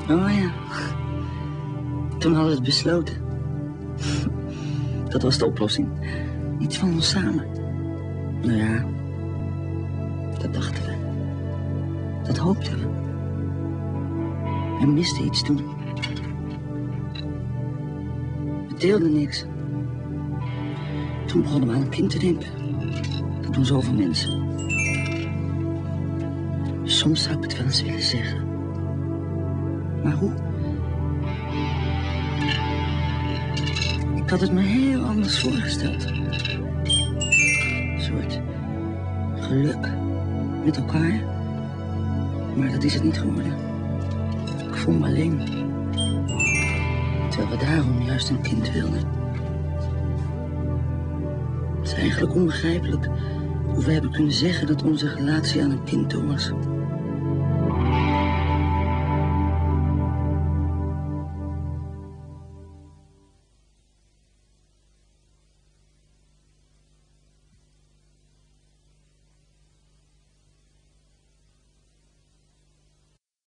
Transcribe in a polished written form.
Oh ja. Toen hadden we het besloten. Dat was de oplossing. Iets van ons samen. Nou ja, dat dachten we. Dat hoopten we. We misten iets toen. We deelden niks. Toen begonnen we aan een kind te denken. Dat doen zoveel mensen. Soms zou ik het wel eens willen zeggen. Maar hoe? Ik had het me heel anders voorgesteld. Een soort geluk met elkaar. Maar dat is het niet geworden. Ik voel me alleen. Terwijl we daarom juist een kind wilden. Het is eigenlijk onbegrijpelijk hoe we hebben kunnen zeggen dat onze relatie aan een kind toe was.